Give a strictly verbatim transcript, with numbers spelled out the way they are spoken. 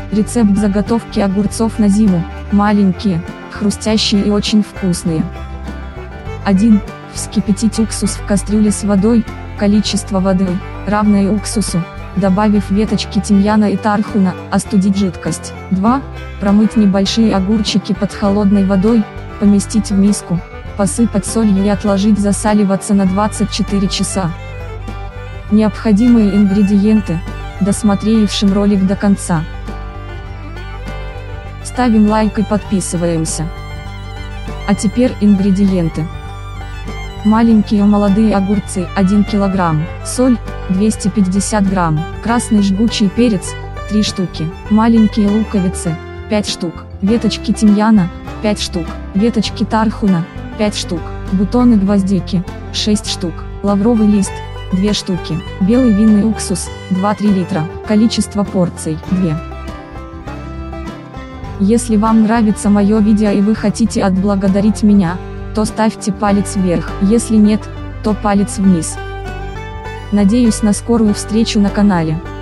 Рецепт заготовки огурцов на зиму. Маленькие, хрустящие и очень вкусные. один. Вскипятить уксус в кастрюле с водой, количество воды, равное уксусу, добавив веточки тимьяна и тархуна, остудить жидкость. два. Промыть небольшие огурчики под холодной водой, поместить в миску, посыпать солью и отложить засаливаться на двадцать четыре часа. Необходимые ингредиенты, досмотревшим ролик до конца. Ставим лайк и подписываемся. А теперь ингредиенты. Маленькие молодые огурцы один килограмм, соль двести пятьдесят грамм, красный жгучий перец три штуки, маленькие луковицы пять штук, веточки тимьяна пять штук, веточки тархуна пять штук, бутоны гвоздики шесть штук, лавровый лист две штуки, белый винный уксус два-три литра, количество порций две. Если вам нравится мое видео и вы хотите отблагодарить меня, то ставьте палец вверх, если нет, то палец вниз. Надеюсь на скорую встречу на канале.